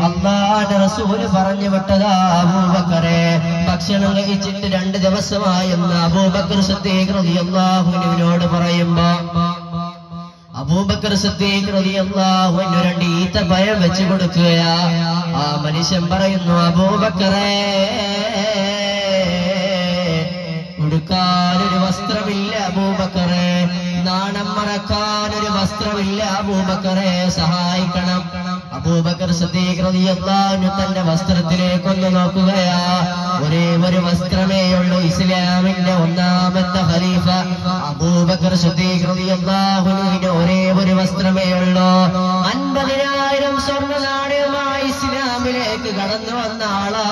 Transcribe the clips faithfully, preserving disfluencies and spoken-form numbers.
അല്ലാഹുവിന്റെ റസൂല് പറഞ്ഞു വിട്ടതാ അബൂബക്കറെ ഭക്ഷണം കഴിച്ചിട്ട് രണ്ട് ദിവസമായെന്ന് അബൂബക്കർ സിദ്ദീഖ് റളിയല്ലാഹു അൻഹുവിനോട് പറയുമ്പോ അബൂബക്കർ സിദ്ദീഖ് റളിയല്ലാഹു അൻഹു രണ്ട് ഈത്തപ്പഴം വെച്ച് കൊടുക്കുകയാ. ആ മനുഷ്യൻ പറയുന്നു, അബൂബക്കറെ ഉടുക്കാനൊരു വസ്ത്രമില്ല അബൂബക്കറെ, നാണം മറക്കാനൊരു വസ്ത്രമില്ല അബൂബക്കറെ, സഹായിക്കണം. അബൂബക്കർ സിദ്ദീഖ് റളിയല്ലാഹു അൻഹു തന്റെ വസ്ത്രത്തിലേക്കൊന്ന് നോക്കുകയാ. ഒരേ ഒരു വസ്ത്രമേ ഉള്ളൂ. ഇസ്ലാമിന്റെ ഒന്നാമത്തെ ഖലീഫ അബൂബക്കർ സിദ്ദീഖ് റളിയല്ലാഹു അൻഹുവിന് ഒരേ ഒരു വസ്ത്രമേ ഉള്ളൂ. അൻപതിനായിരം സ്വർണ്ണ നാണയമായി ഇസ്ലാമിലേക്ക് കടന്നു വന്ന ആളാ.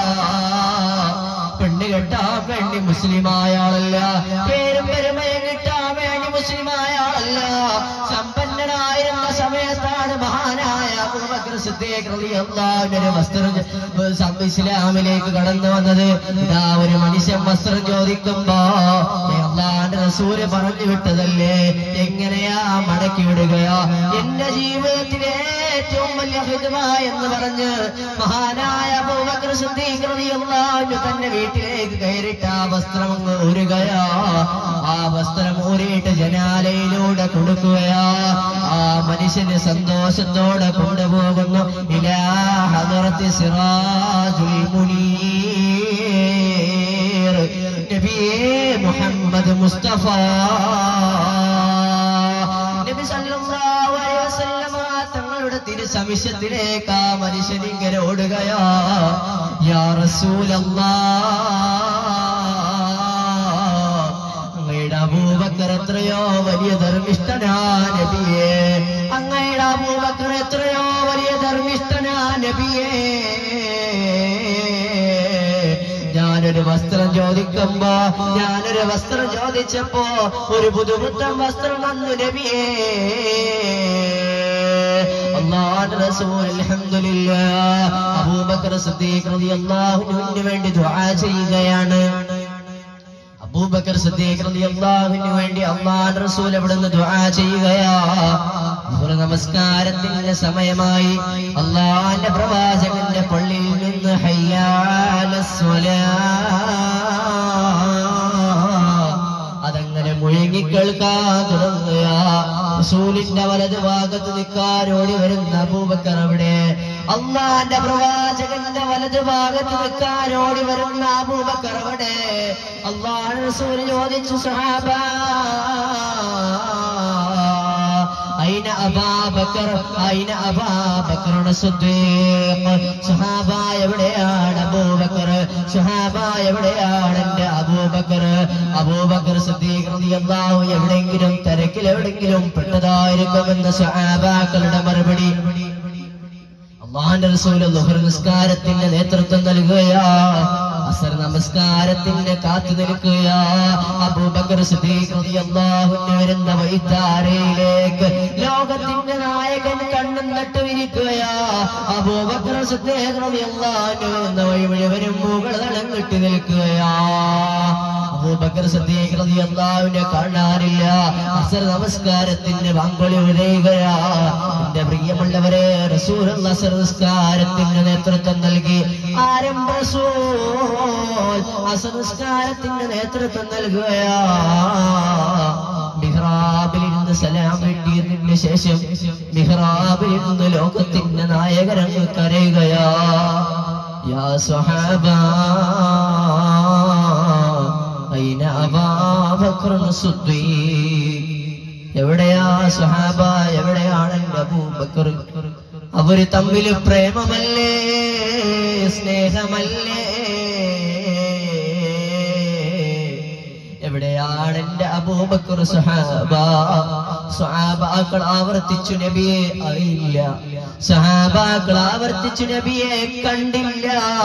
പെണ്ണ് കെട്ടാൻ വേണ്ടി മുസ്ലിമായ ആളല്ല, പേരും പെരുമയും കിട്ടാൻ വേണ്ടി മുസ്ലിമായ ആളല്ല. സമ്പന്നനായിരുന്ന സമയത്താണ് മഹാനായ അബൂബക്കർ സിദ്ദീഖ് റളിയല്ലാഹു അൻഹു വസ്ത്രം ഇസ്ലാമിലേക്ക് കടന്നു വന്നത്. ഇതാ ഒരു മനുഷ്യൻ വസ്ത്രം ചോദിക്കുമ്പോ അല്ലാഹുവിന്റെ റസൂല് പറഞ്ഞു വിട്ടതല്ലേ, എങ്ങനെയാ മടക്കി വിടുകയോ? എന്റെ ജീവിതത്തിലെ ഏറ്റവും വലിയ ഖിദ്മ എന്ന് പറഞ്ഞ് മഹാനായ അബൂബക്കർ സിദ്ദീഖ് റളിയല്ലാഹു അൻഹു തന്റെ വീട്ടിലേക്ക് കയറിയിട്ട് ആ വസ്ത്രം ഊരുകയാ. ആ വസ്ത്രം ഊരിയിട്ട് ജനാലയിലൂടെ കൊടുക്കുകയാ. ആ മനുഷ്യന് സന്തോഷത്തോടെ കൊണ്ടുപോകുന്നു ഇലാ ഹദറത്തി സിറാജുൽ മുനീർ നബിയേ മുഹമ്മദ് മുസ്തഫ നബി സല്ലല്ലാഹു അലൈഹി വസല്ലമ തങ്ങളുടെ തിരുസമിഷത്തിലേക്ക് ആ മനുഷ്യൻ ഇങ്ങനെ ഓടുകയാ. യാ റസൂലല്ലാഹ്, അങ്ങയുടെ അബൂബക്കർ എത്രയോ വലിയ ധർമ്മിഷ്ഠനാ നബിയേ, അങ്ങയുടെ അബൂബക്കർ എത്രയോ വലിയ ധർമ്മിഷ്ഠനാ നബിയേ. ഞാനൊരു വസ്ത്രം ചോദിക്കുമ്പോ ഞാനൊരു വസ്ത്രം ചോദിച്ചപ്പോ ഒരു പുതുപുത്തൻ വസ്ത്രം വന്നു നബിയേ. അല്ലാഹുവിന്റെ റസൂൽ അൽഹംദുലില്ലാഹ് അബൂബക്കർ സിദ്ദീഖ് റളിയല്ലാഹു അൻഹുവിന് വേണ്ടി ദുആ ചെയ്യുകയാണ്. അബൂബക്കർ സിദ്ദീഖ് റളിയല്ലാഹു അൻഹുവിന് വേണ്ടി അല്ലാഹുവിന്റെ റസൂൽ അവിടുന്ന് ദുആ ചെയ്യുകയാ. ഒരു നമസ്കാരത്തിന്റെ സമയമായി. അല്ലാഹുവിന്റെ പ്രവാചകന്റെ പള്ളിയിൽ നിന്ന് ഹയ്യ അലസ്സലാഹ് അതങ്ങനെ മുഴങ്ങി കേൾക്കാൻ തുടങ്ങുകയാ. റസൂലിന്റെ വലത് ഭാഗത്ത് നിൽക്കാരോടി വരുന്ന അബൂബക്കർ അവിടെ. അല്ലാഹുവിന്റെ പ്രവാചകന്റെ വലത് ഭാഗത്ത് നിൽക്കാരോടി വരുന്ന അബൂബക്കർ അവിടെ. അല്ലാഹുവിന്റെ റസൂൽ ചോദിച്ചു, സഹാബ അയ്ന അബൂബക്കർ, അയ്ന അബൂബക്കർ സിദ്ദീഖ്, സഹാബ എവിടെയാണ് അബൂബക്കർ, സഹാബ എവിടെയാണ് എന്റെ അബൂബക്കർ. അബൂബക്കർ സിദ്ദീഖ് റളിയല്ലാഹു എവിടെയെങ്കിലും തിരക്കിൽ എവിടെയെങ്കിലും പെട്ടതായിരിക്കുമെന്ന സഹാബാക്കളുടെ മറുപടി. അല്ലാഹുവിന്റെ റസൂൽ ളുഹർ നിസ്കാരത്തിന്റെ നേതൃത്വം നൽകുകയാ. അസർ നമസ്കാരത്തിന്റെ കാത്തു നിൽക്കുകയാ. അബൂബക്കർ സിദ്ദീഖ് റളിയല്ലാഹു അൻഹു വരുന്ന വഴിത്താരയിലേക്ക് ലോകത്തിന്റെ നായകൻ കണ്ണും നട്ടുവിരിക്കുകയാ. അബൂബക്കർ സിദ്ദീഖ് റളിയല്ലാഹു അൻഹു വരുന്ന വഴി മുഴുവനും മുകളതളം കെട്ടി നിൽക്കുകയാ. അബൂബക്കർ സിദ്ദീഖ് റളിയല്ലാഹു അൻഹു കാണാനില്ല. അസർ നമസ്കാരത്തിന്റെ വാങ്കൊലി ഉയരുകയാ. എന്റെ പ്രിയമുള്ളവരെ, റസൂലുള്ള അസർ നമസ്കാരത്തിന്റെ നേതൃത്വം നൽകി. ആരംഭ റസൂൽ അസർ നമസ്കാരത്തിന്റെ നേതൃത്വം നൽകുകയാ. മിഹ്റാബിൽ ഇരുന്ന് സലാം വീട്ടിയതിന് ശേഷം മിഹ്റാബിൽ ഇരുന്ന് ലോകത്തിന്റെ നായകരങ്ങ് കരയുകയാ. യാ സ്വഹാബ അയ്ന അബൂബക്കർ സിദ്ദീഖ്, എവിടെയാ സ്വഹാബ, എവിടെയാണ് എന്റെ അബൂബക്കർ? അവര് തമ്മിൽ പ്രേമമല്ലേ, സ്നേഹമല്ലേ? എവിടെയാണ് എന്റെ അബൂബക്കർ? സ്വഹാബ സ്വഹാബാക്കൾ ആവർത്തിച്ചു, നബിയെ അറിയില്ല. സ്വഹാബാക്കൾ ആവർത്തിച്ചു, നബിയെ കണ്ടില്ല.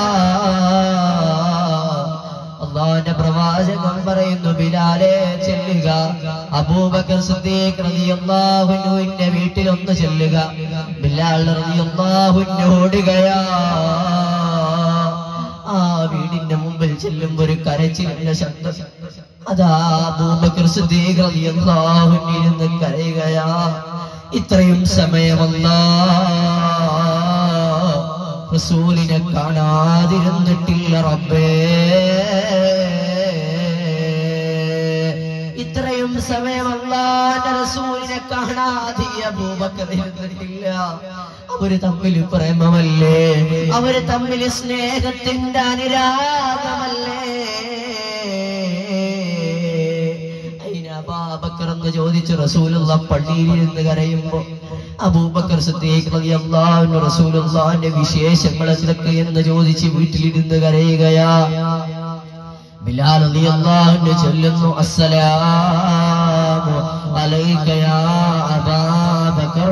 അല്ലാഹുവിന്റെ പ്രവാചകൻ പറയുന്നു, ബിലാലെ ചെല്ലുക, അബൂബക്കർ സിദ്ദീഖ് റളിയല്ലാഹു അൻഹുവിന്റെ വീട്ടിൽ ഒന്ന് ചെല്ലുക. ബിലാൽ റളിയല്ലാഹു അൻഹു ഓടുകയാ. ആ വീടിന്റെ മുമ്പിൽ ചെല്ലുമ്പോൾ ഒരു കരച്ചിലിന്റെ ശബ്ദം. അതാ അബൂബക്കർ സിദ്ദീഖ് റളിയല്ലാഹു അൻഹു ഇരുന്ന് കരയുകയാ. ഇത്രയും സമയമല്ല റസൂലിനെ കാണാതിരുന്നിട്ടില്ല റബ്ബേ. ഇത്രയും സമയം അല്ലാഹുവിന്റെ റസൂലിനെ കാണാതെ അബൂബക്കർ ഇരുന്നിട്ടില്ല. അവര് തമ്മിൽ പ്രേമമല്ലേ, അവര് തമ്മിൽ സ്നേഹത്തിന്റെ അനുരാഗമല്ലേ. അബൂബക്കർ എന്ന് ചോദിച്ചു റസൂലുള്ള പള്ളിയിലിരുന്ന് കരയുമ്പോ അബൂബക്കർ സിദ്ദീഖ് റളിയല്ലാഹു അൻഹു റസൂലുള്ളാഹിന്റെ വിശേഷങ്ങൾ എന്തൊക്കെ എന്ന് ചോദിച്ച് വീട്ടിലിരുന്ന് കരയുകയാ. ബിലാൽ റളിയല്ലാഹു അൻഹു ചൊല്ലുന്നു, അസ്സലാമു അലൈക യാ അബൂബക്കർ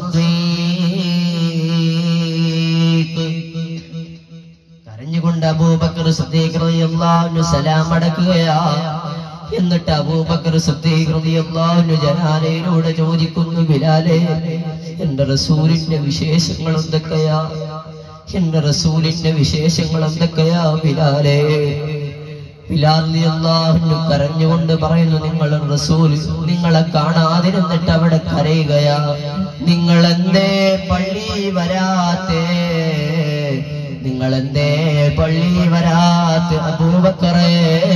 സിദ്ദീഖ്. കരഞ്ഞുകൊണ്ട് അബൂബക്കർ സിദ്ദീഖ് റളിയല്ലാഹു അൻഹു സലാം അടക്കുകയാ. എന്നിട്ട് അബൂബക്കർ സിദ്ദീഖ് റളിയല്ലാഹു അൻഹു ജനാലയിലൂടെ ചോദിക്കുന്നു, ബിലാലേ, എന്റെ റസൂലിന്റെ വിശേഷങ്ങൾ എന്തൊക്കെയാ? എന്റെ റസൂലിന്റെ വിശേഷങ്ങൾ എന്തൊക്കെയാ ബിലാലേ? ബിലാൽ റളിയല്ലാഹു അൻഹു കരഞ്ഞുകൊണ്ട് പറയുന്നു, നിങ്ങൾ റസൂൽ നിങ്ങളെ കാണാതിരുന്നിട്ട് അവിടെ കരയുകയാ. നിങ്ങൾ എന്തേ പള്ളി വരാത്തേ? നിങ്ങൾ എന്തേ പള്ളി വരാത്ത അബൂബക്കറേ?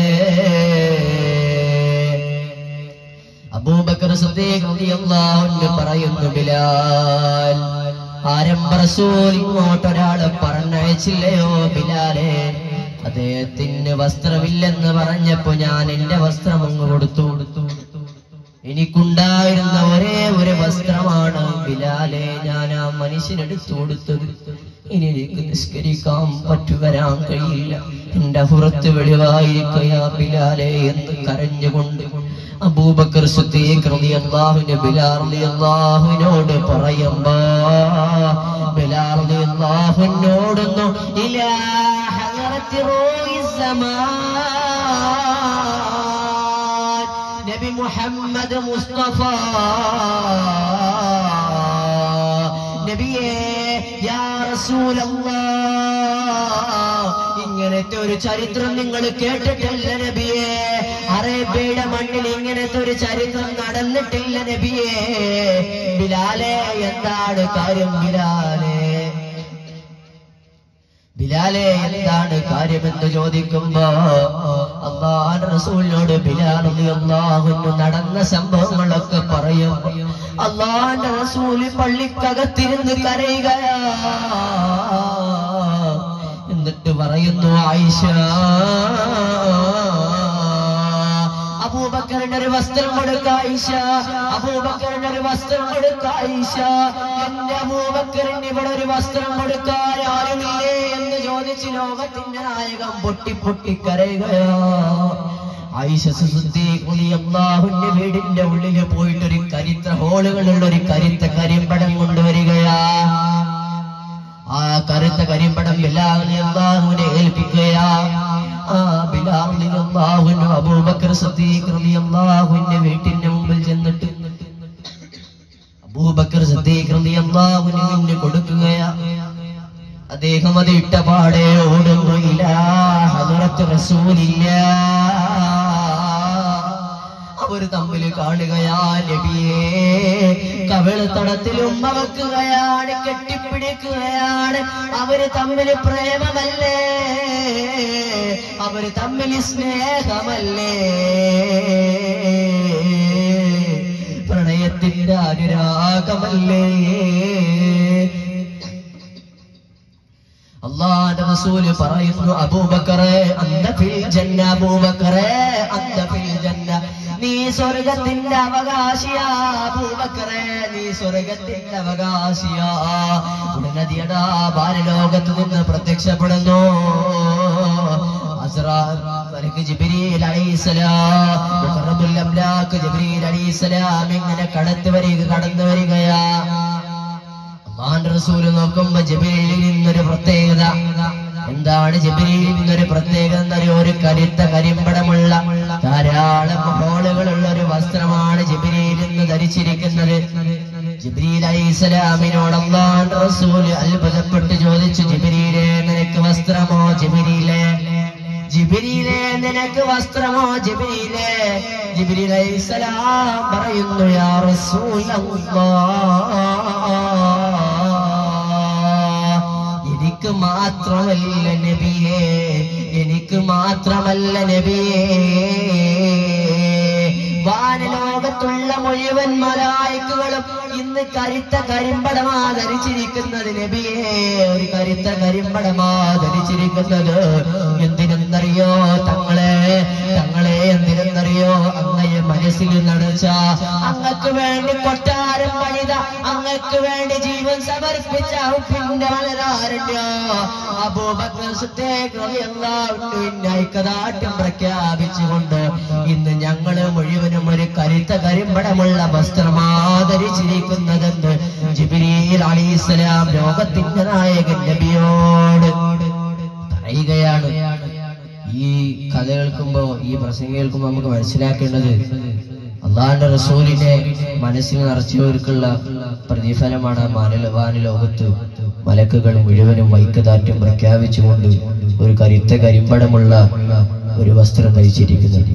അബൂബക്കർ സിദ്ദീഖ് റളിയല്ലാഹു അൻഹു പറയുന്നു, ബിലാൽ, ആരംഭ റസൂൽ ഇങ്ങോട്ടൊരാളെ പറഞ്ഞയച്ചില്ലയോ ബിലാലേ? അദ്ദേഹത്തിന് വസ്ത്രമില്ലെന്ന് പറഞ്ഞപ്പോ ഞാൻ എന്റെ വസ്ത്രം അങ്ങ് കൊടുത്തു. എനിക്കുണ്ടായിരുന്ന ഒരേ ഒരു വസ്ത്രമാണ് ബിലാലെ ഞാൻ ആ മനുഷ്യനെടുത്തു കൊടുത്തത്. ഇനി എനിക്ക് നിസ്കരിക്കാൻ പറ്റു വരാൻ കഴിയില്ല, എന്റെ പുറത്ത് വെളിവായിരിക്കയാ ബിലാലെ എന്ന് കരഞ്ഞുകൊണ്ട് അബൂബക്കർ സിദ്ദീഖ് റളിയല്ലാഹു അൻഹു ബിലാൽ റളിയല്ലാഹുവിനോട് പറയുമ്പോ ബിലാൽ റളിയല്ലാഹു അൻഹുനോടുന്നു, ഇലാ ഹദറത്തി റൂഹിസ് സമാൻ നബി മുഹമ്മദ് മുസ്തഫ നബിയേ യാ റസൂലല്ലാഹ്, ഇങ്ങനത്തെ ഒരു ചരിത്രം നിങ്ങൾ കേട്ടിട്ടില്ല നബിയേ. അറേബ്യയുടെ മണ്ണിൽ ഇങ്ങനത്തെ ഒരു ചരിത്രം നടന്നിട്ടില്ല നബിയേ. ബിലാലെ, എന്താണ് കാര്യം ബിലാലെ? ബിലാലെ, എന്താണ് കാര്യമെന്ന് ചോദിക്കുമ്പോ അല്ലാഹുവിന്റെ റസൂലിനോട് ബിലാൽ റളിയല്ലാഹു അൻഹു നടന്ന സംഭവങ്ങളൊക്കെ പറയും. അല്ലാഹുവിന്റെ റസൂൽ പള്ളിക്കകത്തിരുന്ന് കരയുകയാ. എന്നിട്ട് പറയുന്നു, ആയിഷ, അബൂബക്കറിന്റെ ഒരു വസ്ത്രം കൊടുക്ക ആയിഷ, അബൂബക്കറിന്റെ ഒരു വസ്ത്രം കൊടുക്ക ആയിഷ, എന്റെ അബൂബക്കറിന് ഇവിടെ ഒരു വസ്ത്രം കൊടുക്കാൻ ആരുമില്ലേ എന്ന് ചോദിച്ച് ലോകത്തിന്റെ നായകം പൊട്ടി പൊട്ടി കരയുകയോ. ആയിഷ സിദ്ദീഖ് റളിയല്ലാഹു അൻഹു വീടിന്റെ ഉള്ളില് പോയിട്ട് ഒരു കരിത്ത ഹോളുകളുള്ള ഒരു കരിത്ത കരിമ്പടം കൊണ്ടുവരികയാ. ആ കറുത്ത കരിമ്പടം ബിലാൽ റളിയല്ലാഹുവിനെ ഏൽപ്പിക്കുകയാ. ആ ബിലാൽ റളിയല്ലാഹു അൻഹു അബൂബക്കർ സിദ്ദീഖ് റളിയല്ലാഹു അൻഹു വീട്ടിന്റെ മുമ്പിൽ ചെന്നിട്ട് അബൂബക്കർ സിദ്ദീഖ് റളിയല്ലാഹു അൻഹുവിന് കൊടുക്കുകയാ. അദ്ദേഹം അത് ഇട്ടപാടെ ഓടുന്നു, ഇലാ ഹദറത്ത് റസൂലില്ലാഹ്. അവർ തമ്മിൽ കാണുകയാ നബിയേ. കവിളത്തടത്തിൽ ഉമ്മ വെക്കുകയാണ്, കെട്ടിപ്പിടിക്കുകയാണ്. അവര് തമ്മിൽ പ്രേമമല്ലേ, അവര് തമ്മിൽ സ്നേഹമല്ലേ, പ്രണയത്തിന്റെ അനുരാഗമല്ലേ. അല്ലാഹുവിന്റെ റസൂല് പറയുന്നു, അബൂബക്കറേ അന്ത ഫിൽ ജന്ന, അബൂബക്കറേ അന്ത ഫിൽ ജന്ന, നീ സ്വർഗത്തിന്റെ അവകാശിയാ. അബൂബക്കറേ, നീ സ്വർഗത്തിന്റെ അവകാശിയാ. ഉടനടിയടാ ബാലലോകത്ത് നിന്ന് പ്രത്യക്ഷപ്പെടുന്നു ജിബ്രീൽ അലൈഹിസ്സലാം, മുഖറബുൽ അംലാക്ക് ജിബ്രീൽ അലൈഹിസ്സലാം ഇങ്ങനെ കടന്നു വരിക കടന്നു വരികയാ. അല്ലാഹുവിന്റെ റസൂല് നോക്കുമ്പോ ജിബ്രീലിൽ നിന്നൊരു പ്രത്യേകത. എന്താണ് ജിബ്രീലിൽ നിന്നൊരു പ്രത്യേകത എന്നറിയോ? ഒരു കരുത്ത കരിമ്പടമുള്ള ധാരാളം ഹോളുകളുള്ള ഒരു വസ്ത്രമാണ് ജിബ്രീൽ ഇന്ന് ധരിച്ചിരിക്കുന്നത്. ജിബ്രീൽ അലൈഹിസ്സലാമിനോട് അല്ലാഹുവിന്റെ റസൂല് അത്ഭുതപ്പെട്ട് ചോദിച്ചു, ജിബ്രീലേ, നിനക്ക് വസ്ത്രമോ? ജിബ്രീലേ ജിബ്രീലേ നിനക്ക് വസ്ത്രമോ? ജിബ്രീലേ ജിബ്രീൽ അലൈഹിസ്സലാം പറയുന്നു, യാ റസൂലല്ലാഹ്, എനിക്ക് മാത്രമല്ല നബിയേ, എനിക്ക് മാത്രമല്ല നബിയേ, വാനലോകത്തുള്ള മുഴുവൻ മലായിക്കുകളും ഇന്ന് കരുത്ത കരിമ്പടമാ ധരിച്ചിരിക്കുന്നത് നബിയേ, ഒരു കരുത്ത കരിമ്പടമാ ധരിച്ചിരിക്കുന്നത്. എന്തിനെന്നറിയോ തങ്ങളെ, തങ്ങളെ എന്തിനെന്നറിയോ? അങ്ങയെ മനസ്സിൽ നടച്ച, അങ്ങക്ക് വേണ്ടി കൊട്ടാരം പണിത, അങ്ങക്ക് വേണ്ടി ജീവൻ സമർപ്പിച്ച പിന്നെ വളരാറുണ്ട് അബൂബക്കർ സിദ്ദീഖ് റളിയല്ലാഹു അൻഹു ഐക്യദാർഢ്യം പ്രഖ്യാപിച്ചുകൊണ്ട് ഇന്ന് ഞങ്ങള് മുഴുവനും ഒരു കരുത്ത കരിമ്പടമുള്ള വസ്ത്രമാ ധരിച്ചിരിക്കുന്നതെന്ന് ജിബ്രീൽ അലൈഹിസ്സലാം ലോകത്തിന്റെ നായകൻ നബിയോട് പറയുകയാണ്. ഈ കഥ കേൾക്കുമ്പോ, ഈ പ്രസംഗം കേൾക്കുമ്പോ നമുക്ക് മനസ്സിലാക്കേണ്ടത് അള്ളാഹുവിന്റെ റസൂലിനെ മനസ്സിൽ നിറച്ചവർക്കുള്ള പ്രതിഫലമാണ് വാനലോകത്ത് മലക്കുകൾ മുഴുവനും ഐക്യദാർഢ്യം പ്രഖ്യാപിച്ചുകൊണ്ട് ഒരു കരുത്ത കരിമ്പടമുള്ള ഒരു വസ്ത്രം ധരിച്ചിരിക്കുന്നത്.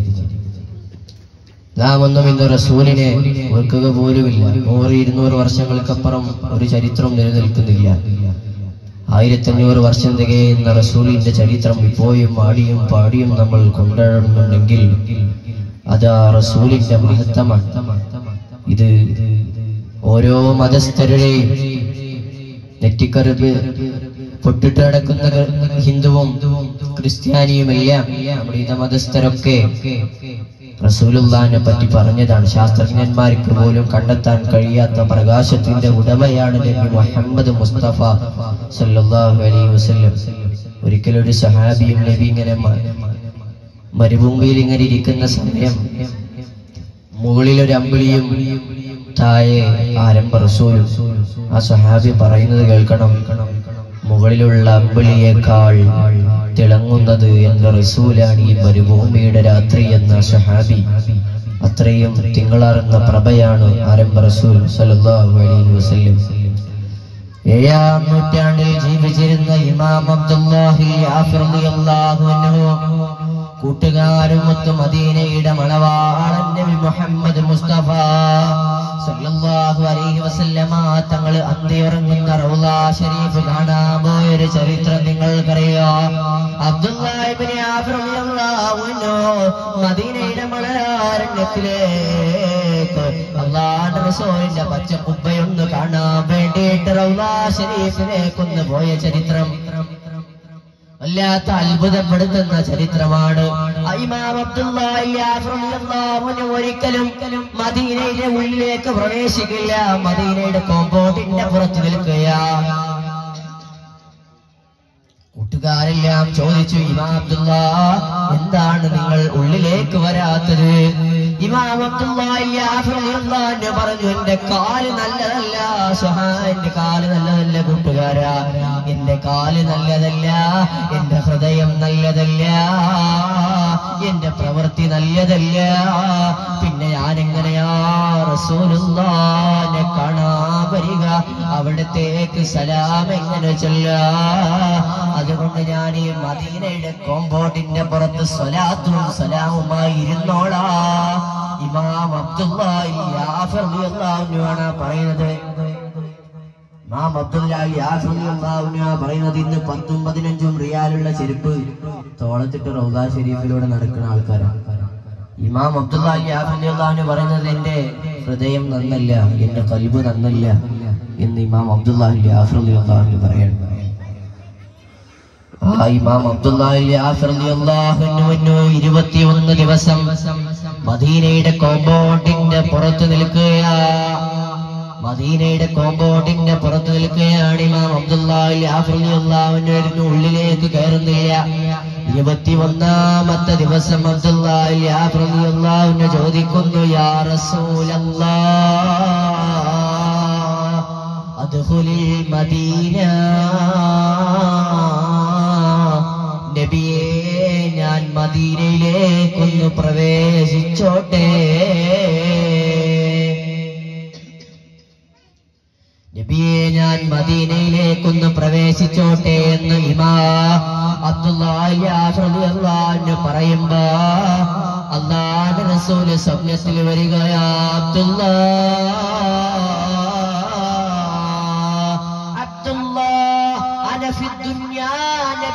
നാം ഒന്നും ഇന്ന് റസൂലിനെ ഓർക്കുക പോലുമില്ല. നൂറ് ഇരുന്നൂറ് വർഷങ്ങൾക്കപ്പുറം ഒരു ചരിത്രം നിലനിൽക്കുന്നില്ല. ആയിരത്തി അഞ്ഞൂറ് വർഷം തികയുന്ന റസൂലിന്റെ ചരിത്രം ഇപ്പോഴും ആടിയും പാടിയും നമ്മൾ കൊണ്ടുവരുന്നുണ്ടെങ്കിൽ അത് ആ റസൂലിന്റെ മഹത്വമാണ്. ഇത് ഓരോ മതസ്ഥരുടെയും നെറ്റിക്കറുപ്പ് പൊട്ടിട്ട് നടക്കുന്ന ഹിന്ദുവും ക്രിസ്ത്യാനിയുമെല്ലാം നമ്മുടെ ഇത മതസ്ഥരൊക്കെ റസൂലുള്ളാഹിനെ പറ്റി പറഞ്ഞതാണ്. ശാസ്ത്രജ്ഞന്മാർക്ക് പോലും കണ്ടെത്താൻ കഴിയാത്ത പ്രകാശത്തിന്റെ ഉടമയാണ് നബി മുഹമ്മദ് മുസ്തഫ സല്ലല്ലാഹു അലൈഹി വസല്ലം. ഒരിക്കലൊരു സഹാബിയും നബി ഇങ്ങനെ മരുഭൂമിയിൽ ഇങ്ങനെ ഇരിക്കുന്ന സമയം മുകളിലൊരു അമ്പിളിയും താഴെ ആരംഭ റസൂലും. ആ സഹാബി പറയുന്നത് കേൾക്കണം, മുകളിലുള്ള അമ്പിളിയേക്കാൾ തിളങ്ങുന്നത് എന്റെ റസൂലാണ് ഈ മരുഭൂമിയുടെ രാത്രി എന്ന സഹാബി. അത്രയും തിങ്കളാർന്ന പ്രഭയാണ് ആരംഭ റസൂൽ സല്ലല്ലാഹു അലൈഹി വസല്ലം. ഏഴാം നൂറ്റാണ്ടിൽ ജീവിച്ചിരുന്ന ഇമാം അബ്ദുല്ലാഹി യാഫിർ റളിയല്ലാഹു അൻഹു കൂട്ടുകാരുമൊത്ത് മദീനയുടെ മണവാളൻ നബി മുഹമ്മദ് മുസ്തഫ സല്ലല്ലാഹു അലൈഹി വസല്ലമ തങ്ങൾ അന്തിയുറങ്ങുന്ന റൗള ശരീഫ് കാണാൻ പോയൊരു ചരിത്രം നിങ്ങൾക്കറിയാം. അബ്ദുല്ലാഹി ഇബ്നു യാഫിർ റളിയല്ലാഹു അൻഹു മദീനയുടെ മണലാരണ്യത്തിലേക്ക് അല്ലാഹുവിന്റെ റസൂലിന്റെ പച്ച കുബ്ബയൊന്ന് കാണാൻ വേണ്ടിയിട്ട് റൗള ശരീഫിലേക്കൊന്ന് പോയ ചരിത്രം വല്ലാത്ത അത്ഭുതപ്പെടുത്തുന്ന ചരിത്രമാണ്. ഇമാം അബ്ദുല്ലാഹി യാഫിർ റളിയല്ലാഹു അൻഹു ഒരിക്കലും മദീനയുടെ ഉള്ളിലേക്ക് പ്രവേശിക്കില്ല. മദീനയുടെ കോമ്പൗണ്ടിന്റെ പുറത്ത് നിൽക്കുകയാണ്. കൂട്ടുകാരെല്ലാം ചോദിച്ചു, ഇമാം അബ്ദുല്ലാഹ് എന്താണ് നിങ്ങൾ ഉള്ളിലേക്ക് വരാത്തത്? ഇമാം അബ്ദുല്ലാഹി യാഫിർ റളിയല്ലാഹു അൻഹു പറഞ്ഞു, എന്റെ കാല് നല്ലതല്ല സുഹാ, എന്റെ കാല് നല്ലതല്ല കൂട്ടുകാരാ, എന്റെ കാല് നല്ലതല്ല, എന്റെ ഹൃദയം നല്ലതല്ല, എന്റെ പ്രവൃത്തി നല്ലതല്ല, പിന്നെ ഞാനെങ്ങനെയാ റസൂലുള്ളാഹിനെ കാണാൻ വരിക, അവിടത്തേക്ക് സലാം എങ്ങനെ ചൊല്ലാ? അതുകൊണ്ട് ഞാൻ ഈ മദീനയുടെ കോമ്പൗണ്ടിന്റെ പുറത്ത് സ്വലാത്തും സലാമുമായി ഇരുന്നോളാ. ഇമാം അബ്ദുല്ലാഹി യാഫിർ റളിയല്ലാഹു അൻഹു ആണ് പറയുന്നത്. ഇമാം അബ്ദുല്ലാഹി യാഫിർ റളിയല്ലാഹു അൻഹു പറയുന്നത്, ഇന്ന് പത്തും പതിനഞ്ചും റിയാലുള്ള ചെരുപ്പ് തോളത്തിട്ട് റൗദ ശരീഫിലൂടെ നടക്കുന്ന ആൾക്കാരാണ്. ഇമാം അബ്ദുല്ലാഹി യാഫിർ റളിയല്ലാഹു അൻഹു പറയുന്നത്, എന്റെ ഹൃദയം നന്നല്ല, എന്റെ ഖൽബ് നന്നല്ല എന്ന് ഇമാം അബ്ദുല്ലാഹി യാഫിർ റളിയല്ലാഹു അൻഹു പറയുന്നു. ആ ഇമാം അബ്ദുല്ലാഹി യാഫിർ റളിയല്ലാഹു അൻഹു ഇരുപത്തിയൊന്ന് ദിവസം മദീനയുടെ കോമ്പൗണ്ടിന്റെ പുറത്ത് നിൽക്കുകയാണ്. മദീനയുടെ കോമ്പൗണ്ടിന്റെ പുറത്ത് നിൽക്കുകയാണ് ഇമാം അബ്ദുല്ലാഹി യാഫിർ റളിയല്ലാഹു അൻഹു. ഉള്ളിലേക്ക് കയറുന്നില്ല. ഇരുപത്തിയൊന്നാമത്തെ ദിവസം അബ്ദുല്ലാഹി യാഫിർ റളിയല്ലാഹു അൻഹു ചോദിക്കുന്നു, യാ റസൂലല്ലാഹ് അദ്ഖുലിൽ മദീന, നബിയേ ഞാൻ മദീനയിലേക്കൊന്ന് പ്രവേശിച്ചോട്ടെ, നബിയേ ഞാൻ മദീനയിലേക്കൊന്ന് പ്രവേശിച്ചോട്ടെ എന്ന് ഇമാം അബ്ദുല്ലാഹി യാഫിർ റളിയല്ലാഹു അൻഹു പറയുമ്പോ അല്ലാഹുവിന്റെ റസൂൽ സ്വപ്നത്തിൽ വരികയാ, അബ്ദുല്ലാഹ് അബ്ദുല്ലാഹ് അന ഫി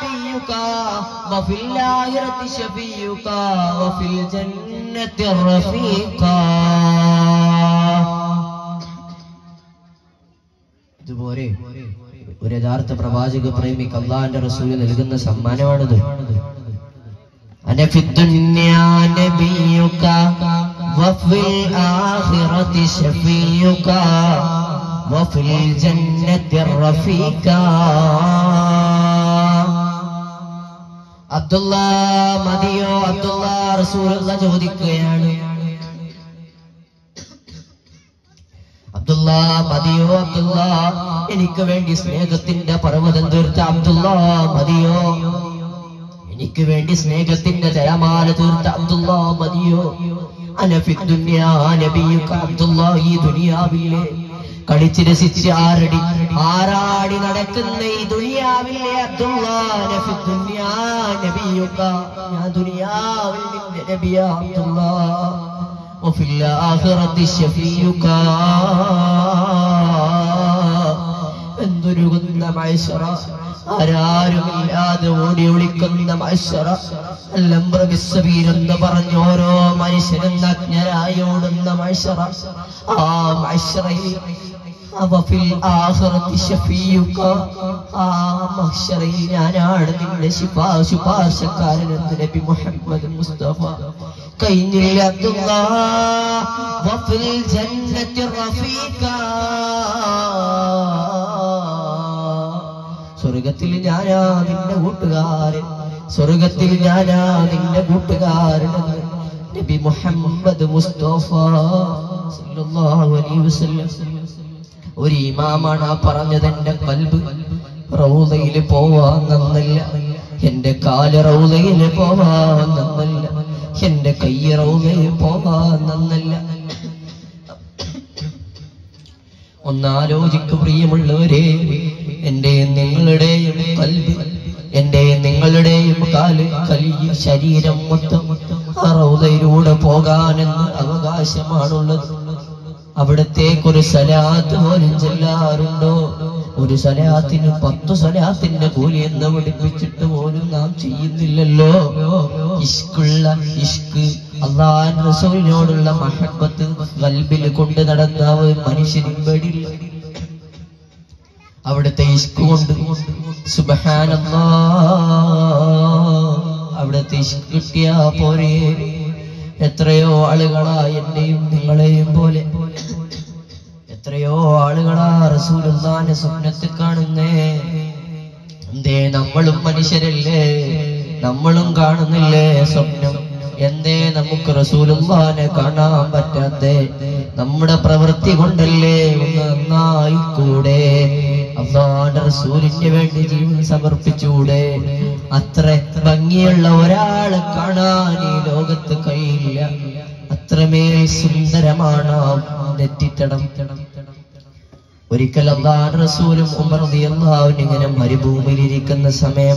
نبيك وفي الآخرة شفيعك وفي الجنة رفيقا. ഇതുപോലെ ഒരു യഥാർത്ഥ പ്രവാചക പ്രേമിക്ക് അല്ലാഹുവിന്റെ റസൂൽ നൽകുന്ന സമ്മാനമാണിത്. أنا في الدنيا نبيك وفي الآخرة شفيعك وفي الجنة رفيقا. അബ്ദുള്ള മതിയോ? അബ്ദുള്ള റസൂലുള്ളാഹി ചോദിക്കുകയാണ്, അബ്ദുള്ള മതിയോ? അബ്ദുള്ള എനിക്ക് വേണ്ടി സ്നേഹത്തിന്റെ പർവ്വതം തീർത്ത അബ്ദുള്ള മതിയോ? എനിക്ക് വേണ്ടി സ്നേഹത്തിന്റെ ജലമാല തീർത്ത അബ്ദുള്ള മതിയോ? അന ഫി ദുനിയാ നബിയുക. അബ്ദുള്ള ഈ ദുനിയാവിലെ കളിച്ച് രസിച്ച് ആരടി ആരാടി നടക്കുന്ന ഈ ദുനിയാവിലെ അബ്ദുള്ള അന ഫി ദുനിയാ നബിയുക. ഞാൻ ദുനിയാവിൽ നിന്റെ നബിയാ അബ്ദുള്ള. وفي الآخرة شفيعك. എന്തൊരുകുന്ന മൈശറ, ആരാരുമില്ലാതെ ഓടി ഒളിക്കുന്ന മൈശറ. എന്ന് പറഞ്ഞ് ഓരോ മനുഷ്യനും നഗ്നരായി ഓടുന്ന മൈശറ. ആ മൈശറയിൽ ഞാനാണ് നിന്റെ ശുപാർശക്കാരൻ എന്ന് നബി മുഹമ്മദ് മുസ്തഫ. കഴിഞ്ഞില്ല അബ്ദുള്ള. വഫിൽ ജന്നത്തി റഫീഖ. സ്വർഗത്തിൽ ഞാനാ നിന്റെ കൂട്ടുകാരൻ, സ്വർഗത്തിൽ ഞാനാ നിന്റെ കൂട്ടുകാരൻ നബി മുഹമ്മദ് മുസ്തഫ സല്ലല്ലാഹു അലൈഹി വസല്ലം. ഒരു ഇമാമാണ് ആ പറഞ്ഞത്. എന്റെ കൽബ് റൗളയിൽ പോവാൻ നന്നല്ല, എന്റെ കാല് റൗളയിൽ പോവാൻ നന്നല്ല, എന്റെ കൈ റൗളയിൽ പോവാൻ നന്നല്ല. ഒന്നാലോചിക്കു പ്രിയമുള്ളവരെ, എന്റെയും നിങ്ങളുടെയും കൽബ്, എന്റെയും നിങ്ങളുടെയും കാല് കലി ശരീരം മൊത്തം ആ റൗളയിലൂടെ പോകാനെന്ന് അവകാശമാണുള്ളത്. അവിടത്തേക്കൊരു സലാത്ത് പോലും ചെല്ലാറുണ്ടോ? ഒരു സലാത്തിന് പത്തു സലാത്തിന്റെ കൂലി എന്ന് പഠിപ്പിച്ചിട്ട് പോലും നാം ചെയ്യുന്നില്ലല്ലോ. ഇഷ്കുള്ള ഇഷ്ക്, അല്ലാഹുവിന്റെ റസൂലിനോടുള്ള മഹബ്ബത്ത് ഖൽബിൽ കൊണ്ട് നടന്ന ഒരു മനുഷ്യനും പേടില്ല. അവിടുത്തെ ഇഷ്ക് കൊണ്ട് സുബ്ഹാനല്ലാഹ്, അവിടുത്തെ ഇഷ്ക് കിട്ടിയാ പോരെ. എത്രയോ ആളുകളാ എന്നെയും നിങ്ങളെയും പോലെ, എത്രയോ ആളുകളാ റസൂലുള്ളാഹിനെ സ്വപ്നത്തിൽ കാണുന്നേ. എന്തേ നമ്മളും മനുഷ്യരല്ലേ, നമ്മളും കാണുന്നില്ലേ സ്വപ്നം? എന്തേ നമുക്ക് റസൂലുള്ളാഹിനെ കാണാൻ പറ്റാത്തെ? നമ്മുടെ പ്രവൃത്തി കൊണ്ടല്ലേ? ഒന്ന് നന്നായിക്കൂടെ? അല്ലാഹുവിന്റെ റസൂലിന് വേണ്ടി ജീവൻ സമർപ്പിച്ചൂടെ? അത്ര ഭംഗിയുള്ള ഒരാളെ കാണാൻ ഈ ലോകത്ത് കഴിയില്ല. അത്രമേൽ സുന്ദരമാണ് നെറ്റിത്തടം. ഒരിക്കൽ അല്ലാഹുവിന്റെ റസൂലും ഉമർ റളിയല്ലാഹു അൻഹു ഇങ്ങനെ മരുഭൂമിയിലിരിക്കുന്ന സമയം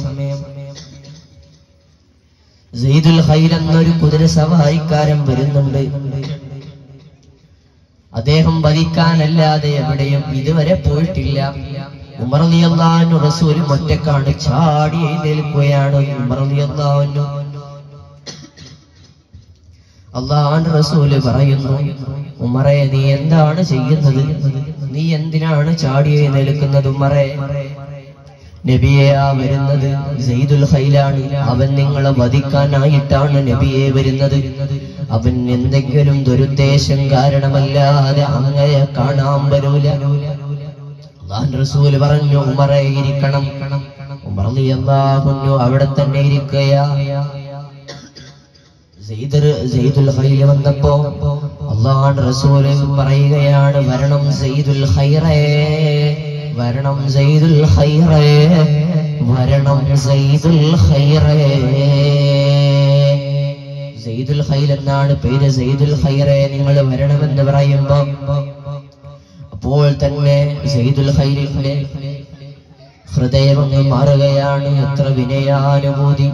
സയ്യിദുൽ ഖൈൽ എന്നൊരു കുതിര സവാരിക്കാരൻ വരുന്നുണ്ട്. അദ്ദേഹം വധിക്കാനല്ലാതെ എവിടെയും ഇതുവരെ പോയിട്ടില്ല. ഉമർ റളിയല്ലാഹു അൻഹു റസൂലും ഒറ്റക്കാണ്. ചാടി എഴുന്നേൽക്കുകയാണ് ഉമർ റളിയല്ലാഹു അൻഹു. അല്ലാഹുവിന്റെ റസൂല് പറയുന്നു, ഉമറേ നീ എന്താണ് ചെയ്യുന്നത്? നീ എന്തിനാണ് ചാടി എഴുന്നേൽക്കുന്നത് ഉമറേ? നബിയെ, ആ വരുന്നത് സയ്യിദുൽ ഖൈലാണ്. അവൻ നിങ്ങളെ വധിക്കാനായിട്ടാണ് നബിയെ വരുന്നത്. അവൻ എന്തെങ്കിലും ദുരുദ്ദേശം കാരണമല്ലാതെ അങ്ങയെ കാണാൻ വരൂല. അല്ലാഹുവിന്റെ റസൂല് പറഞ്ഞു, ഉമറേ ഇരിക്കണം. ഉമർ റളിയല്ലാഹു അൻഹു അവിടെ തന്നെ ഇരിക്കുകയാ. സയ്യിദുൽ ഖൈൽ വന്നപ്പോ അല്ലാഹുവിന്റെ റസൂല് പറയുകയാണ്, വരണം സയ്യിദുൽ ഖൈറേ, വരണം സയ്യിദുൽ ഖൈറേ, വരണം സയ്യിദുൽ ഖൈറേ. സയ്യിദുൽ ഖൈൽ എന്നാണ് പേര്. സയ്യിദുൽ ഖൈറേ നിങ്ങൾ വരണമെന്ന് പറയുമ്പോ അപ്പോൾ തന്നെ സയ്യിദുൽ ഖൈലിന്റെ ഹൃദയം അങ്ങ് മാറുകയാണ്. എത്ര വിനയാനുഭൂതി!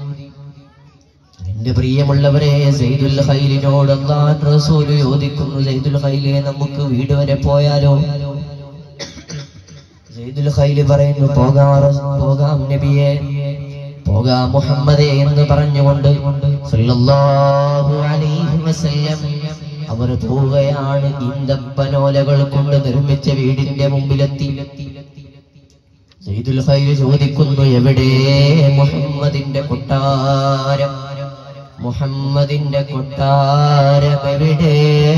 എന്റെ പ്രിയമുള്ളവരെ, സയ്യിദുൽ ഖൈലിനോട് അല്ലാഹുവിന്റെ റസൂൽ ചോദിക്കുന്നു, സയ്യിദുൽ ഖൈലെ നമുക്ക് വീട് വരെ പോയാലോ? സയ്യിദുൽ ഖൈൽ പറയുന്നു, പോകാം പോകാം നബിയെ. പോകാ മുഹമ്മദേ എന്ന് പറഞ്ഞുകൊണ്ട് സല്ലല്ലാഹു അലൈഹി വസല്ലം അവർ പോവുകയാണ്. ഈന്തപ്പനോലകൾ കൊണ്ട് നിർമ്മിച്ച വീടിന്റെ മുമ്പിലെത്തി. സയ്യിദുൽ ഖൈർ ചോദിക്കുന്നു, എവിടെ മുഹമ്മദിന്റെ കൊട്ടാരം? മുഹമ്മദിന്റെ കൊട്ടാരം എവിടെ?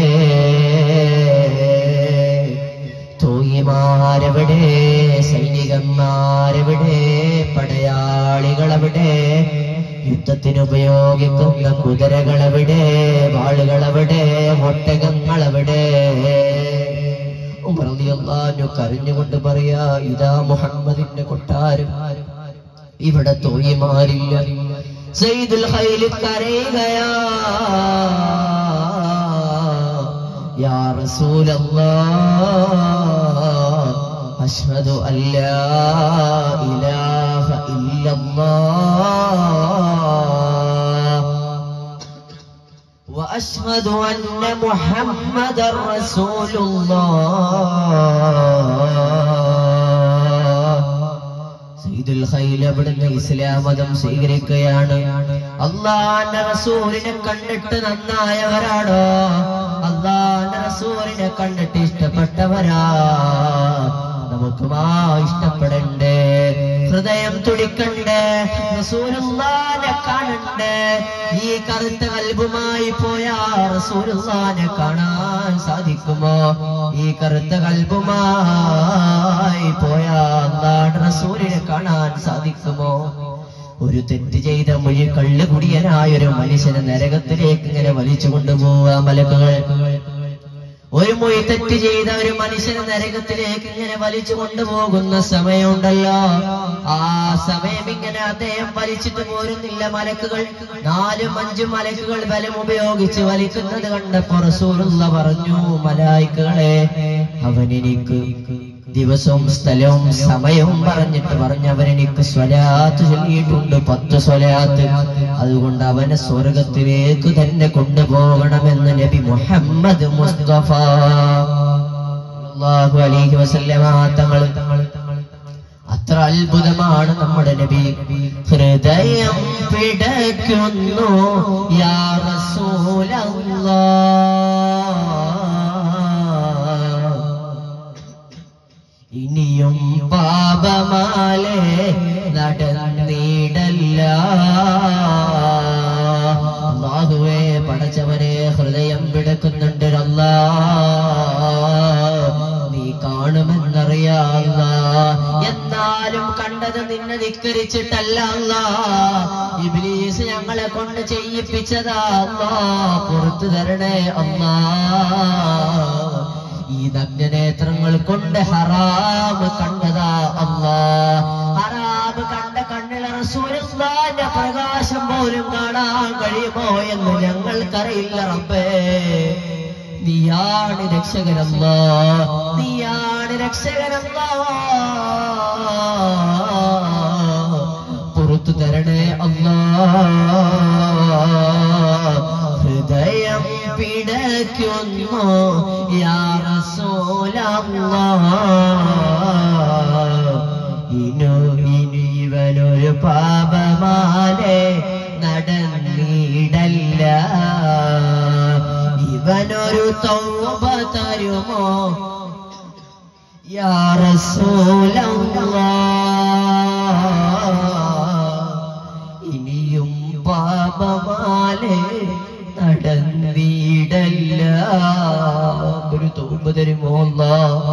തോയിമാരെവിടെ? സൈനികന്മാരെവിടെ? പടയാളികളെവിടെ? യുദ്ധത്തിനുപയോഗിക്കുന്ന കുതിരകളെവിടെ? വാളുകളെവിടെ? ഒട്ടകങ്ങളെവിടെ? ഉമർ റളിയല്ലാഹു അൻഹു കരഞ്ഞുകൊണ്ട് പറയാ, ഇതാ മുഹമ്മദിന്റെ കൊട്ടാരം, ഇവിടെ തോയിമാരില്ല. സയ്യിദുൽ ഖൈൽ കരയുകയാ, യാ റസൂലല്ലാഹ് അശ്ഹദു അല്ലാ ഇലാഹ ഇല്ലല്ലാഹ് വഅശ്ഹദു അന്ന മുഹമ്മദർ റസൂലുള്ളാഹ്. സയ്യിദുൽ ഖൈൽ അവിടുന്ന് ഇസ്ലാം മതം സ്വീകരിക്കുകയാണ്. അല്ലാഹുവിന്റെ റസൂലിനെ കണ്ടിട്ട് നന്നായവരാണോ? അല്ലാഹുവിന്റെ റസൂലിനെ കണ്ടിട്ട് ഇഷ്ടപ്പെട്ടവരാ? നമുക്കുമാ ഇഷ്ടപ്പെടണ്ടേ, ഹൃദയം തുടിക്കണ്ടേ, റസൂലുള്ളാഹിനെ കാണണ്ടേ. ഈ കറുത്ത കൽബുമായി പോയാ റസൂലുള്ളാഹിനെ കാണാൻ സാധിക്കുമോ? ഈ കറുത്ത കൽബുമായി പോയാ അല്ലാഹുവിന്റെ റസൂലിനെ കാണാൻ സാധിക്കുമോ? ഒരു തെറ്റ് ചെയ്ത മൊഴി കള്ളുകുടിയനായൊരു മനുഷ്യനെ നരകത്തിലേക്ക് ഇങ്ങനെ വലിച്ചു കൊണ്ടുപോവാ മലക്കുകൾ. ഒരു മൊഴി തെറ്റ് ചെയ്ത ഒരു മനുഷ്യനെ നരകത്തിലേക്ക് ഇങ്ങനെ വലിച്ചു കൊണ്ടുപോകുന്ന സമയമുണ്ടല്ലോ, ആ സമയം ഇങ്ങനെ അദ്ദേഹം വലിച്ചിട്ട് പോരുന്നില്ല. മലക്കുകൾ, നാലും അഞ്ചും മലക്കുകൾ ബലം ഉപയോഗിച്ച് വലിക്കുന്നത് കണ്ടപ്പോ റസൂലുള്ളാഹി പറഞ്ഞു, മലായിക്കകളെ, അവനെനിക്ക് ദിവസവും സ്ഥലവും സമയവും പറഞ്ഞിട്ട് പറഞ്ഞ് അവനെനിക്ക് സ്വലാത്ത് ചൊല്ലിയിട്ടുണ്ട്, പത്ത് സ്വലാത്ത്. അതുകൊണ്ട് അവനെ സ്വർഗത്തിലേക്ക് തന്നെ കൊണ്ടുപോകണമെന്ന് നബി മുഹമ്മദ് മുസ്തഫ സല്ലല്ലാഹു അലൈഹി വസല്ലമ തങ്ങൾ. അത്ര അത്ഭുതമാണ് നമ്മുടെ നബി. ഹൃദയം പിടയ്ക്കുന്നു യാ റസൂലല്ലാഹ്, ഇനിയും പാപമാലേ നടന്നിടല്ല. അല്ലാഹുവേ, പടച്ചവനെ, ഹൃദയം പിടക്കുന്നുണ്ട് അല്ലാഹ്, നീ കാണുമെന്നറിയാ അല്ലാഹ്. എന്നാലും കണ്ടത് നിന്നെ ധിക്കരിച്ചിട്ടല്ല അല്ലാഹ്, ഇബ്ലീസ് ഞങ്ങളെ കൊണ്ട് ചെയ്യിപ്പിച്ചതാ അല്ലാഹ്, പുറത്തു തരണേ അല്ലാഹ്. ഈ നഗ്നനേത്രങ്ങൾ കൊണ്ട് ഹറാം കണ്ടതാ അല്ലാഹ്, ഹറാം കണ്ട കണ്ണിൽ റസൂലുള്ളാഹിന്റെ പ്രകാശം പോലും കാണാൻ കഴിയുമോ എന്ന് ഞങ്ങൾക്കറിയില്ല റബ്ബേ. നീയാണ് രക്ഷകനല്ലാഹ്, നീയാണ് രക്ഷകനല്ലാഹ്, പുറത്തു തരണേ അല്ലാഹ്. ഹൃദയം പിടയ്ക്കുന്നു യാ റസൂലല്ലാഹ്, ഇനു ഇനി ഇവനൊരു പാപമാലേ നടന്നിടല്ല. ഇവനൊരു തൗബ തരുമോ യാ റസൂലല്ലാഹ്, ഇനിയും പാപമാലേ നടന്നിടല്ല. ഒരു തൗബ തരുമോ അല്ലാഹ്,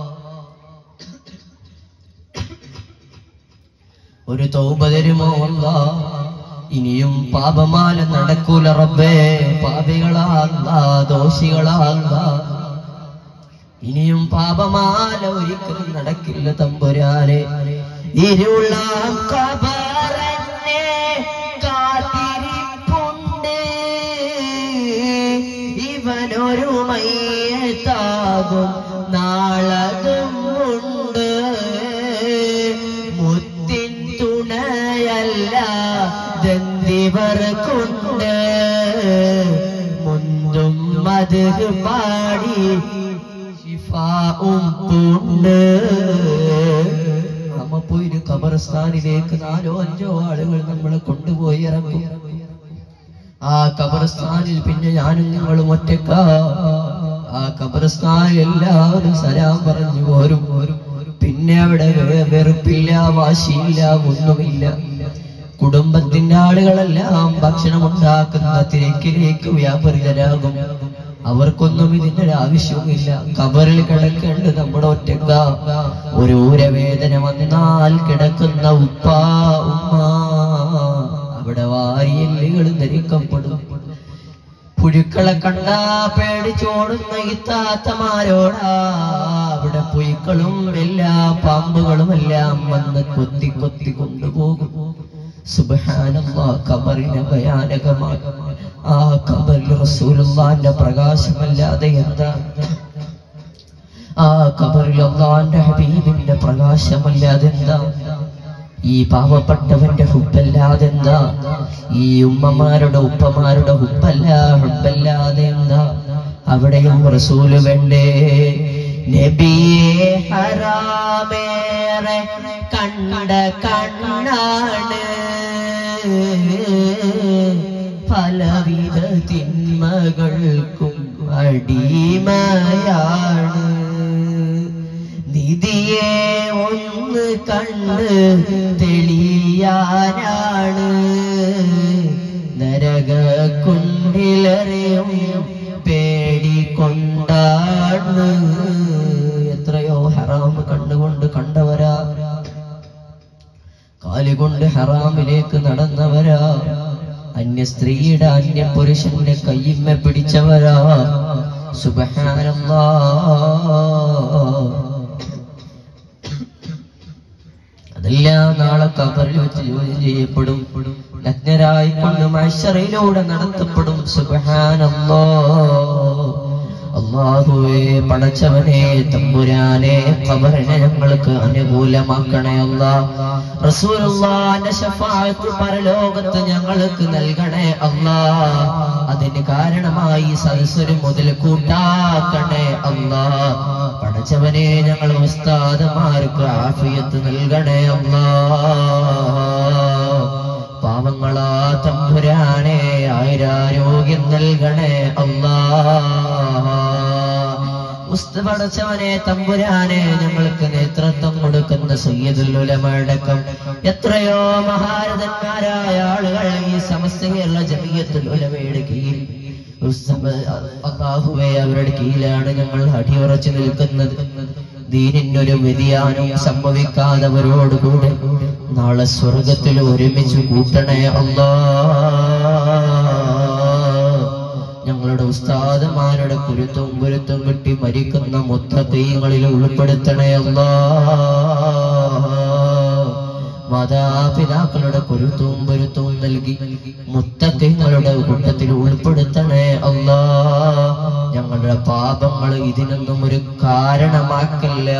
ഒരു തൗബ തരുമോ അല്ലാഹ്. ഇനിയും പാപമാല നടക്കൂല റബ്ബേ, പാപികളാ ദോഷികളാ, ഇനിയും പാപമാല ഒരിക്കലും നടക്കില്ല തമ്പുരാനെ. ഇരുളാം ഖബറന്നെ കാത്തിരിപ്പുണ്ട്, ഇവനൊരു മയ്യത്താകും നാളതും ഉണ്ട്. മുത്തിൻ തുണയല്ല ദന്തിവർക്കുണ്ട്, മുന്തും മദ്ഹ് പാടി ശിഫാഉം ഉണ്ട്. നമ്മ പോയി ഖബർസ്ഥാനിലേക്ക് നാലോ അഞ്ചോ ആളുകൾ നമ്മളെ കൊണ്ടുപോയി ഇറക്കും. ആ ഖബർസ്ഥാനിൽ പിന്നെ ഞാനും നിങ്ങളും ഒറ്റക്ക. ആ ഖബർസ്ഥാനിൽ എല്ലാവരും സലാം പറഞ്ഞു പോരും. പിന്നെ അവിടെ വെറുപ്പില്ല, വാശിയില്ല, ഒന്നുമില്ല. കുടുംബത്തിന്റെ ആളുകളെല്ലാം ഭക്ഷണം ഉണ്ടാക്കുന്ന തിരക്കിലേക്ക് വ്യാപൃതരാകും. അവർക്കൊന്നും ഇതിന്റെ ആവശ്യവുമില്ല. ഖബറിൽ കിടക്കേണ്ടത് നമ്മുടെ ഒറ്റക്ക. ഒരു ഊരവേദന വന്നാൽ കിടക്കുന്ന ഉപ്പ ഉമ്മ അവിടെ വാരിയെല്ലുകൾ ധരിക്കപ്പെടും. പുഴുക്കളെ കണ്ടാ പേടിച്ചോടുന്ന ഇത്താത്തമാരോടാ അവിടെ പുഴുക്കളും എല്ലാ പാമ്പുകളും എല്ലാം വന്ന് കൊത്തി കൊത്തി കൊണ്ടുപോകും. സുബ്ഹാനല്ലാഹ്, ഖബറിനെ ഭയാനകമാണ്. ആ ഖബറിൽ റസൂലുള്ളാഹിന്റെ പ്രകാശമല്ലാതെ എന്താ? ആ ഖബറിൽ അല്ലാഹുവിന്റെ ഹബീബിന്റെ പ്രകാശമല്ലാതെ എന്താ? ഈ പാവപ്പെട്ടവന്റെ ഹുബ്ബല്ലാതെ എന്താ? ഈ ഉമ്മമാരുടെ ഉപ്പമാരുടെ ഹുബ്ബല്ല ഹുബ്ബല്ലാതെ എന്താ? അവിടെയും റസൂല് വേണ്ടേ? നബിയെ ഹറാമേറെ കണ്ട കണ്ണാണ്, പലവിധ തിന്മകൾക്കും അടിമയാണ്. നിധിയെ ഒന്ന് കണ്ട് തെളിയാനാണ്, നരകക്കുണ്ടിലറിയും പേടിക്കൊണ്ടാണ്. എത്രയോ ഹറാം കണ്ടുകൊണ്ട് കണ്ടവരാ, കാലുകൊണ്ട് ഹറാമിലേക്ക് നടന്നവരാ, അന്യ സ്ത്രീയുടെ അന്യ പുരുഷന്റെ കയ്യിന്മ പിടിച്ചവരാ. സുബ്ഹാനല്ലാഹ്, അതെല്ലാം നാളെ ഖബറിൽ വെച്ച് ചോദ്യം ചെയ്യപ്പെടും. നഗ്നരായിക്കൊണ്ട് മഹ്ശറിലൂടെ നടത്തപ്പെടും. സുബ്ഹാനല്ലാഹ്, അല്ലാഹുവേ പടച്ചവനെ തമ്പുരാനെ ഖബറിനെ ഞങ്ങൾക്ക് അനുകൂലമാക്കണേ അല്ലാഹ്. റസൂലുള്ളാഹിന്റെ ശഫാഅത്ത് പരലോകത്ത് ഞങ്ങൾക്ക് നൽകണേ അല്ലാഹ്. അതിന് കാരണമായി സദസ്സൊരു മുതൽ കൂട്ടാക്കണേ അല്ലാഹ്. പടച്ചവനെ ഞങ്ങൾ ഉസ്താദമാർക്ക് ആഫിയത്ത് നൽകണേ അല്ലാഹ്. പാവങ്ങളാ തമ്പുരാനെ ആയുരാരോഗ്യം നൽകണേ അല്ലാഹ്. പടച്ചവനെ തമ്പുരാനെ ഞങ്ങൾക്ക് നേതൃത്വം കൊടുക്കുന്ന സയ്യിദുൽ ഉലമ അടക്കം എത്രയോ മഹാരഥന്മാരായ ആളുകൾ ഈ സമസ്തയുള്ള ജമിയത്തുൽ ഉലമയുടെ കീഴിൽ അല്ലാഹുവേ അവരുടെ കീഴിലാണ് ഞങ്ങൾ അടിയുറച്ചു നിൽക്കുന്നത്. ദീനിനൊരു വ്യതിയാനം സംഭവിക്കാത്തവരോടുകൂടെ നാളെ സ്വർഗത്തിൽ ഒരുമിച്ച് കൂട്ടണേ അല്ലാഹ്. ഞങ്ങളുടെ ഉസ്താദമാരുടെ കുരുത്തും കുരുത്തും കിട്ടി മരിക്കുന്ന മുത്തഖീങ്ങളിൽ ഉൾപ്പെടുത്തണേ അല്ലാഹ്. മാതാപിതാക്കളുടെ കുരുത്തും പൊരുത്തവും നൽകി മുത്തഖീങ്ങളുടെ കൂട്ടത്തിൽ ഉൾപ്പെടുത്തണേ അല്ലാഹ്. ഞങ്ങളുടെ പാപങ്ങൾ ഇതിനൊന്നും ഒരു കാരണമാക്കല്ലേ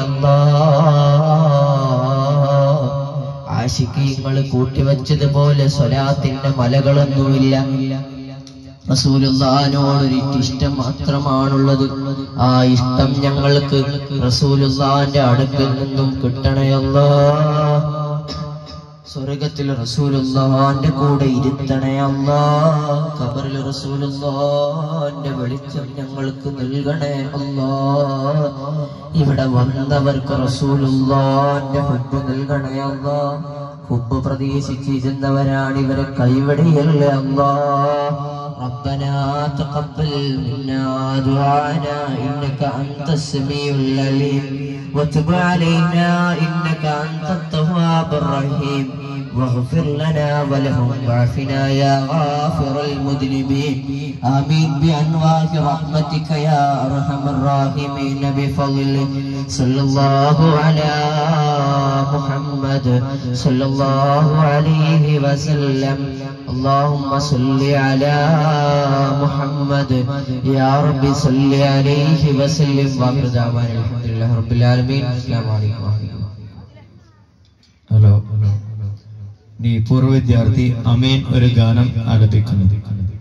അല്ലാഹ്. ആശിഖീങ്ങൾ കൂട്ടിവച്ചതുപോലെ സ്വലാത്തിന്റെ മലകളൊന്നുമില്ല. റസൂലുള്ളാഹിനോടൊരു ഇഷ്ടം മാത്രമാണുള്ളത്. ആ ഇഷ്ടം ഞങ്ങൾക്ക് റസൂലുള്ളാഹിന്റെ അടുക്കൽ നിന്നും കിട്ടണേ അല്ലാഹ്. സ്വർഗത്തിൽ റസൂലുള്ളാഹിന്റെ കൂടെ ഇരുത്തണേ അല്ലാഹ്. ഖബറിൽ റസൂലുള്ളാഹിന്റെ വെളിച്ചം ഞങ്ങൾക്ക് നൽകണേ അല്ലാഹ്. ഇവിടെ വന്നവർക്ക് റസൂലുള്ളാഹിന്റെ ഹുബ്ബ് നൽകണേ അല്ലാഹ്. ഹുബ്ബ് പ്രതീക്ഷിച്ചിരുന്നവരാണ് ഇവരെ കൈവടിയല്ലേ അല്ലാഹ്. ربنا تقبل منا دعانا إنك أنت السميع العليم وتب علينا إنك أنت التواب الرحيم واغفر لنا ولهم واعفنا يا غافر المذنبين آمين بأنواع رحمتك يا أرحم الراحمين بفضلك صلى الله على محمد صلى الله عليه وسلم اللهم صل على محمد يا رب صل عليه وسلم وآخر دعوانا الحمد لله رب العالمين السلام عليكم. ഹലോ, നീ പൂർവ്വ വിദ്യാർത്ഥി അമീൻ ഒരു ഗാനം ആലപിക്കുന്നു.